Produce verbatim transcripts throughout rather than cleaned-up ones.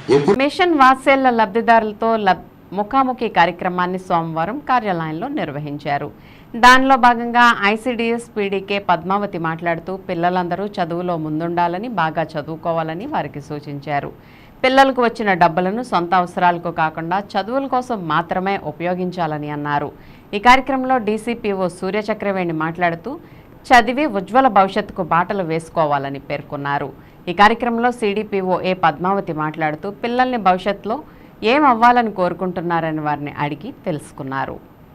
Machine వాత్సల్య లబ్ధిదారులతో ముఖాముఖి కార్యక్రమాన్ని సోమవారం కార్యాలయంలో నిర్వహించారు. దానిలో భాగంగా ఐసీడీఎస్ పీడీకే పద్మావతి మాట్లాడుతూ పిల్లలందరూ చదువులో ముందుండాలని, బాగా చదువుకోవాలని వారికి సూచించారు. పిల్లలకు వచ్చిన డబ్బులను సొంత అవసరాలకు కాకుండా చదువుల కోసం మాత్రమే ఉపయోగించాలని అన్నారు. ఈ కార్యక్రమంలో డీసీపీఓ సూర్యచక్రవేణి మాట్లాడుతూ చదివి ఉజ్వల భవిష్యత్తుకు బాటలు వేసుకోవాలని పేర్కొన్నారు. ఈ కార్యక్రమంలో సీడీపీఓ ఏ పద్మావతి మాట్లాడుతూ పిల్లల్ని భవిష్యత్తులో ఏం అవ్వాలని కోరుకుంటున్నారని వారిని అడిగి తెలుసుకున్నారు.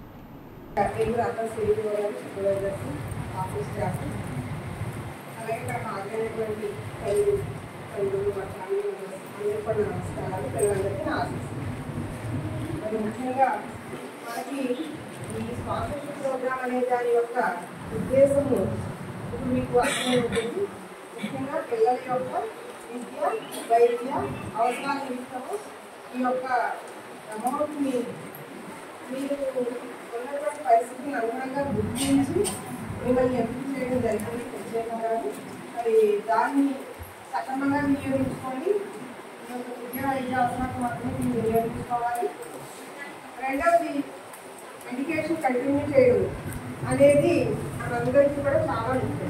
ముఖ్యంగా మనకి ఈ స్పాన్సర్షిప్ ప్రోగ్రామ్ అనే దాని యొక్క ఉద్దేశము ఇప్పుడు మీకు అర్థమై ఉంటుంది. ముఖ్యంగా పిల్లల యొక్క విద్య, వైద్య అవసరాల నిమిత్తము ఈ యొక్క అమౌంట్ని మీరు ఉన్నటువంటి పరిస్థితిని అనుగుణంగా గుర్తించి మిమ్మల్ని ఎంపిక చేయడం జరిగింది ప్రత్యేకంగా. మరి దాన్ని సక్రమంగా వినియోగించుకోండి. ఈ యొక్క విద్య వైద్య అవసరాలకు మాత్రమే మీరు వినియోగించుకోవాలి. రెండవది, ఎడ్యుకేషన్ కంటిన్యూ చేయడం అనేది మనందరికీ కూడా చాలా ముఖ్యం.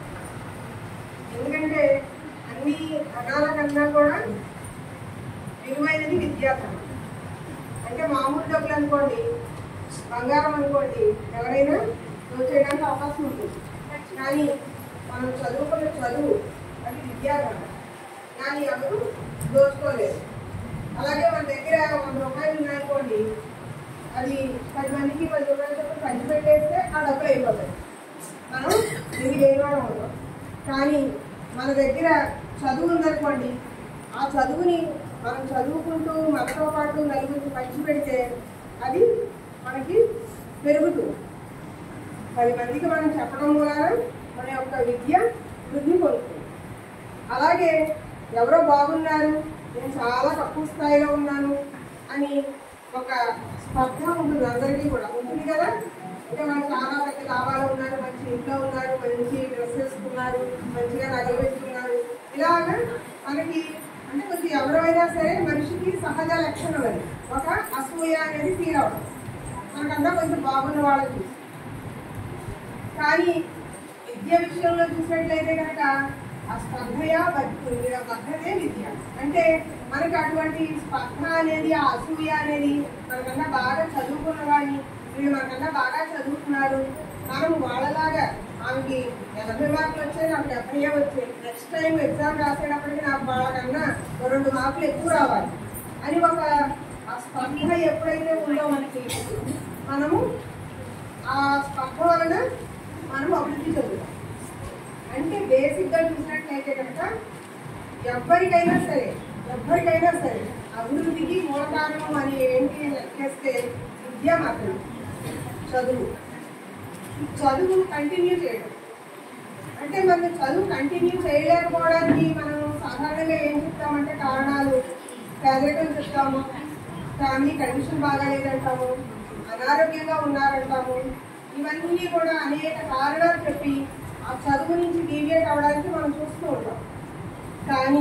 ఎందుకంటే అన్ని ధనాల కన్నా కూడా విలువైనది విద్యాధనం. అంటే మామూలు డబ్బులు అనుకోండి, బంగారం అనుకోండి, ఎవరైనా దోచేయడానికి అవకాశం ఉంటుంది. కానీ మనం చదువుకున్న చదువు అది విద్యాధనం, కానీ ఎవరు దోచుకోలేదు. అలాగే మన దగ్గర వంద రూపాయలు ఉన్నాయనుకోండి, అది పది మందికి పది రూపాయలు చెప్పి పంచి పెట్టేస్తే ఆ డబ్బులు అయిపోతాయి, మనం తిరిగి వేయడం ఉండదు. కానీ మన దగ్గర చదువు ఉందనుకోండి, ఆ చదువుని మనం చదువుకుంటూ మనతో పాటు నలుగురికి పంచి పెడితే అది మనకి పెరుగుతుంది. పది మందికి మనం చెప్పడం మూలాన మన యొక్క విద్య వృద్ధి పొందుతుంది. అలాగే ఎవరో బాగున్నారు, నేను చాలా తక్కువ స్థాయిలో ఉన్నాను అని ఒక స్పర్ధ ఉంటుంది, అందరికీ కూడా ఉంటుంది కదా. అంటే మనం చాలా పెద్ద లాభాలు ఉన్నారు, మంచి ఇంట్లో ఉన్నారు, మంచి డ్రెస్ వేసుకున్నారు, మంచిగా నగలు పెట్టుకున్నారు. ఇలాగా మనకి అంటే కొంచెం ఎవరైనా సరే మనిషికి సహజ లక్షణం అది ఒక అసూయ అనేది ఫీల్ అవ్వడం, మనకన్నా కొంచెం బాగున్న వాళ్ళకి చూసి. కానీ విద్య విషయంలో చూసినట్లయితే కనుక ఆ స్పర్ధయా బద్ధతే విద్య. అంటే మనకి అటువంటి స్పర్ధ అనేది, ఆ అసూయ అనేది మనకన్నా బాగా చదువుకున్న వాడిని, వీళ్ళు మనకన్నా బాగా చదువుతున్నారు, మనం వాళ్ళలాగా ఆమెకి ఎనభై మార్కులు వచ్చాయి, నాకు డెబ్బై వచ్చాయి, నెక్స్ట్ టైం ఎగ్జామ్ రాసేటప్పటికి నాకు వాళ్ళకన్నా రెండు మార్కులు ఎక్కువ రావాలి అని ఒక ఆ స్పర్ధ ఎప్పుడైతే ఉందో మనకి, మనము ఆ స్పర్ధ వలన మనం అభివృద్ధి చెందుతాం. అంటే బేసిక్గా చూసినట్లయితే కనుక ఎవరికైనా సరే ఎవరికైనా సరే అభివృద్ధికి మూల కారణం అని ఏంటి లెక్కేస్తే విద్య మాత్రం, చదువు. చదువు కంటిన్యూ చేయడం అంటే మనం చదువు కంటిన్యూ చేయలేకపోవడానికి మనం సాధారణంగా ఏం చెప్తామంటే కారణాలు పేదరికం చెప్తాము, ఫ్యామిలీ కండిషన్ బాగాలేదంటాము, అనారోగ్యంగా ఉన్నారంటాము. ఇవన్నీ కూడా అనేక కారణాలు చెప్పి ఆ చదువు నుంచి డీవియేట్ అవ్వడానికి మనం చూస్తూ ఉంటాం. కానీ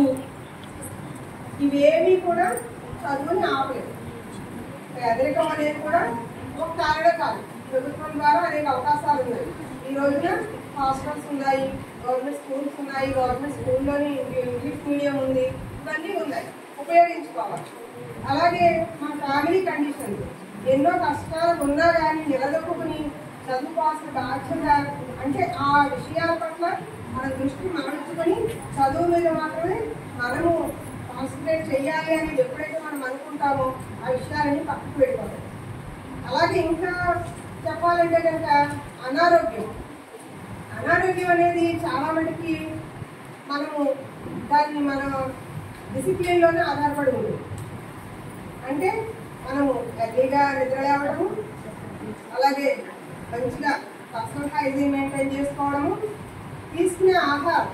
ఇవేమీ కూడా చదువుని ఆపలేదు. పేదరికం అనేది కూడా ఒక కారణం కాదు. ప్రభుత్వం ద్వారా అనేక అవకాశాలు ఉన్నాయి. ఈ రోజున హాస్టల్స్ ఉన్నాయి, గవర్నమెంట్ స్కూల్స్ ఉన్నాయి, గవర్నమెంట్ స్కూల్లోని ఇంగ్లీష్ మీడియం ఉంది, ఇవన్నీ ఉన్నాయి, ఉపయోగించుకోవాలి. అలాగే మన ఫ్యామిలీ కండిషన్ ఎన్నో కష్టాలు ఉన్నా కానీ నిలదొక్కుని చదువుకోవాల్సిన బాధ్యత, అంటే ఆ విషయాల పట్ల మన దృష్టి మరల్చుకొని చదువు మీద మాత్రమే మనము కాన్సన్ట్రేట్ చేయాలి అనేది ఎప్పుడైతే మనం అనుకుంటామో ఆ విషయాలన్నీ పక్కకు వెళ్ళిపోతాయి. అలాగే ఇంకా చెప్పాలంటే కనుక అనారోగ్యం అనారోగ్యం అనేది చాలా మటుకి మనము దాన్ని మన డిసిప్లిన్లోనే ఆధారపడి ఉంది. అంటే మనము ఎర్లీగా నిద్ర లేవడము, అలాగే మంచిగా పర్సనల్ హైజీన్ మెయింటైన్ చేసుకోవడము, తీసుకునే ఆహారం.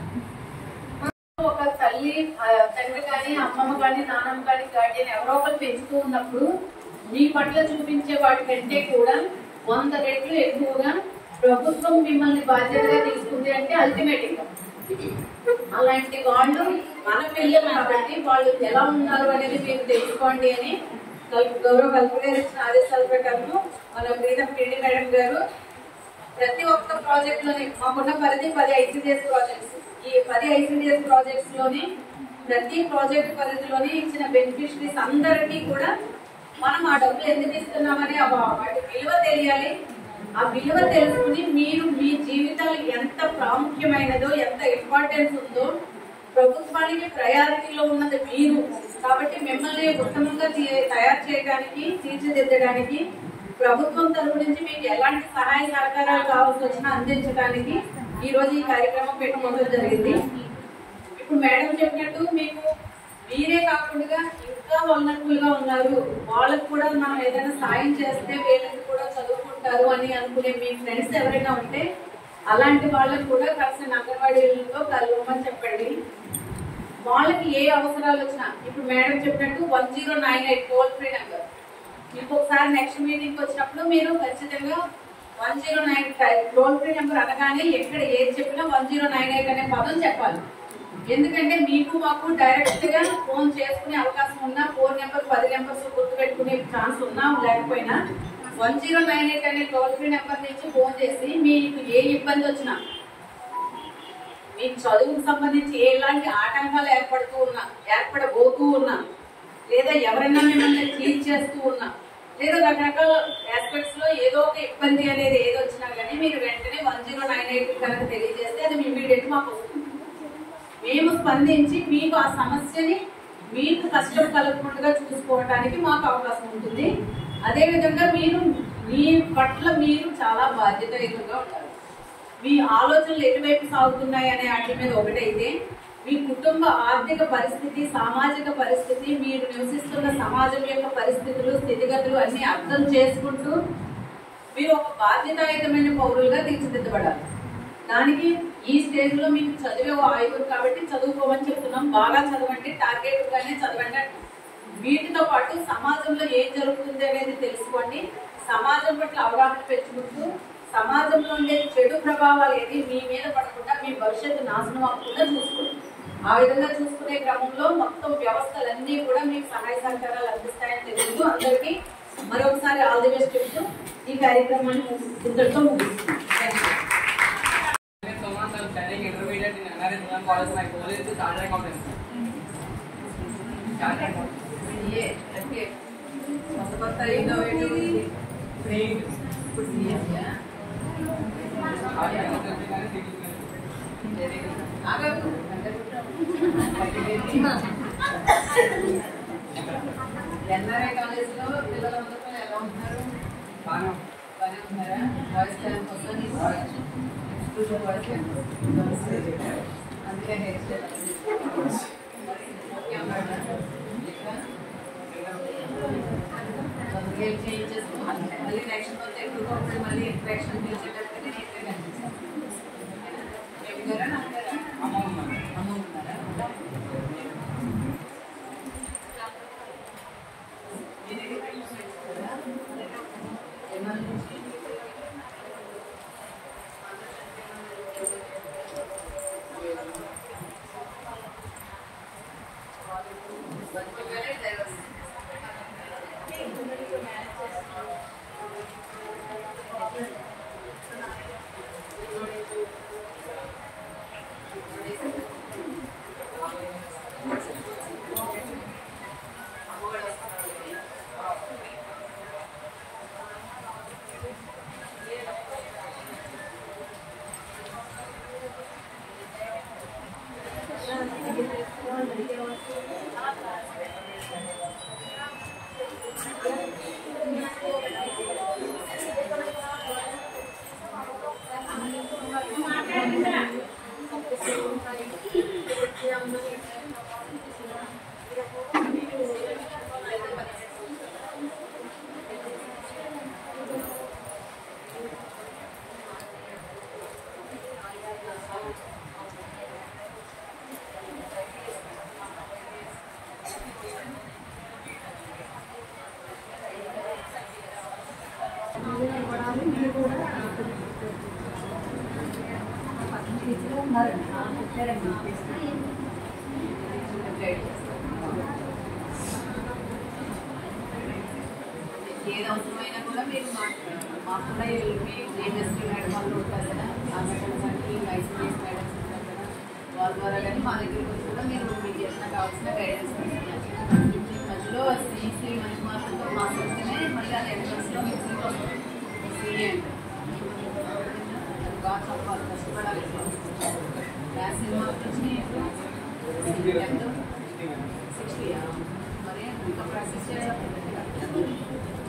ఒక తల్లి తండ్రి కానీ అమ్మమ్మ కానీ నాన్నమ్మ కానీ గార్డియన్ ఎవరో ఒకరు పెంచుతూ ఉన్నప్పుడు మీ పట్ల చూపించే వాటి కంటే కూడా వంద రెట్లు ఎక్కువగా ప్రభుత్వం మిమ్మల్ని బాధ్యతగా తీసుకుంది అంటే అల్టిమేట్ గా అలాంటి వాళ్ళు మన పిల్లలు కాబట్టి వాళ్ళు ఎలా ఉన్నారు అనేది మీరు తెలుసుకోండి అని గౌరవ కల్పన ఇచ్చిన ఆదేశాల ప్రకారం మన ఫ్రీడమ్ పీడి మేడం గారు ప్రతి ఒక్క ప్రాజెక్ట్ లోని మాకున్న పరిధి పది ఐసీడీఎస్ ప్రాజెక్ట్స్. ఈ పది ఐసీడీఎస్ ప్రాజెక్ట్స్ లోని ప్రతి ప్రాజెక్ట్ పరిధిలోని ఇచ్చిన బెనిఫిషరీస్ అందరికీ కూడా మనం ఆ డబ్బులు ఎందుకు ఇస్తున్నామని వాటి విలువ తెలియాలి. ఆ విలువ తెలుసుకుని మీరు మీ జీవితాలు ఎంత ప్రాముఖ్యమైనదో, ఎంత ఇంపార్టెన్స్ ఉందో, ప్రభుత్వానికి ప్రయారిటీలో ఉన్నది మీరు కాబట్టి మిమ్మల్ని ఉత్తమంగా తయారు చేయడానికి, తీర్చిదిద్దడానికి ప్రభుత్వం తరపు నుంచి మీకు ఎలాంటి సహాయ సహకారాలు కావాల్సి వచ్చినా అందించడానికి ఈ రోజు ఈ కార్యక్రమం పెట్టుకోవడం జరిగింది. ఇప్పుడు మేడం చెప్పినట్టు మీకు మీరే కాకుండా ఇంకా వల్నరబుల్ గా ఉన్నారు, వాళ్ళకు కూడా మనం ఏదైనా సాయం చేస్తే వీళ్ళకి కూడా చదువుకుంటారు అని అనుకునే మీ ఫ్రెండ్స్ ఎవరైనా ఉంటే అలాంటి వాళ్ళకి కూడా కలిసి అంగన్వాడీలతో కలవమని చెప్పండి. వాళ్ళకి ఏ అవసరాలు వచ్చినా ఇప్పుడు మేడం చెప్పినట్టు one zero nine eight toll free number, ఇంకొకసారి నెక్స్ట్ మీటింగ్ వచ్చినప్పుడు మీరు ఖచ్చితంగా one zero nine toll free number అనగానే ఎక్కడ ఏది చెప్పినా వన్ జీరో నైన్ ఎయిట్ అనే పదం చెప్పాలి. ఎందుకంటే మీకు మాకు డైరెక్ట్ గా ఫోన్ చేసుకునే అవకాశం ఉన్నా, ఫోన్ నెంబర్ పది నెంబర్స్ గుర్తు పెట్టుకునే ఛాన్స్ ఉన్నా లేకపోయినా వన్ జీరో నైన్ ఎయిట్ అనే టోల్ ఫ్రీ నెంబర్ నుంచి ఫోన్ చేసి మీకు ఏ ఇబ్బంది వచ్చినా, మీ చదువుకు సంబంధించి ఎలాంటి ఆటంకాలు ఏర్పడుతూ ఉన్నా, ఏర్పడబోతూ ఉన్నా, లేదా ఎవరైనా మిమ్మల్ని చీట్ చేస్తూ ఉన్నా, లేదా రకరకాల ఆస్పెక్ట్స్ లో ఏదో ఒక ఇబ్బంది అనేది ఏది వచ్చినా కానీ మీరు వెంటనే వన్ జీరో నైన్ ఎయిట్ కనుక తెలియజేస్తే అది ఇమీడియట్ మాకు వస్తుంది. మేము స్పందించి మీకు ఆ సమస్యని మీకు కష్టం కలగకుండా చూసుకోవడానికి మాకు అవకాశం ఉంటుంది. అదేవిధంగా మీరు మీ పట్ల మీరు చాలా బాధ్యతాయుతంగా ఉంటారు. మీ ఆలోచనలు ఎటువైపు సాగుతున్నాయి అనే వాటి మీద ఒకటైతే మీ కుటుంబ ఆర్థిక పరిస్థితి, సామాజిక పరిస్థితి, మీరు నివసిస్తున్న సమాజం యొక్క పరిస్థితులు, స్థితిగతులు అన్ని అర్థం చేసుకుంటూ మీరు ఒక బాధ్యతాయుతమైన పౌరులుగా తీర్చిదిద్దబడాలి. దానికి ఈ స్టేజ్ లో మీకు చదివే ఆయుధం కాబట్టి చదువుకోమని చెప్తున్నాం. బాగా చదవండి, టార్గెట్ గానే చదవండి. వీటితో పాటు సమాజంలో ఏం జరుగుతుంది అనేది తెలుసుకోండి. సమాజం పట్ల అవగాహన పెంచుకుంటూ సమాజంలో ఉండే చెడు ప్రభావాలు ఏది మీ మీద పడకుండా మీ భవిష్యత్తు నాశనం అవ్వకుండా చూసుకోండి. ఆ విధంగా చూసుకునే క్రమంలో మొత్తం వ్యవస్థలన్నీ కూడా మీకు సహాయ సహకారాలు అందిస్తాయని తెలుస్తూ అందరికీ మరొకసారి ఆల్ ది బెస్ట్ చెప్తూ ఈ కార్యక్రమాన్ని ఇంతటితో ముగిస్తున్నాం. Studying intermediate in N R S Women College, my goal is to start an accountancy. Start an accountancy. Yeah, okay. What about the innovative? Saying. Good news, yeah. Start an accountancy and thinking. Very good. Agavu. N R I college లో పిల్లలందరూ ఎలా ఉంటున్నారు? Bana. బాగానే ఉన్నారా? Voice class వస్తుంది. అందుకే hair style change చేసుకోవాలి. మళ్ళీ నెక్స్ట్ మంత్ ఎక్కువ మళ్ళీ ఇంట్రాక్షన్ చేసేటప్పుడు నేను ఇక్కడ కనిపిస్తాను. అమ్మ ఉన్నారు. అమ్మ ఉన్నారా? గైడ్ చేస్తారు. ఏది అవసరమైనా కూడా మీరు మాకు కూడా మీ యూనివర్సిటీ మేడం వాళ్ళు ఉంటారు కదా, ఆ మేడం కానీ ఐసీడీఎస్ మేడమ్స్ ఉంటారు కదా, వాళ్ళ ద్వారా కానీ మా దగ్గరికి వచ్చి కూడా మీరు మీకు ఏదైనా కావాల్సిన గైడెన్స్ మధ్యలో సీసీ మంచి మార్కులతో మాట్లాడితేనే మళ్ళీ అది ఎంట్రన్స్లో మీకు సీట్ వస్తుంది. సీఏ అంటే అది బాగా చదవాలి, కష్టపడాలి. క్లాస్ ఎన్ని మార్కులు వచ్చినాయి? ఎంత? సిక్స్టీయా? మరి ఇంకా ప్రాక్టీస్ చేయాలి.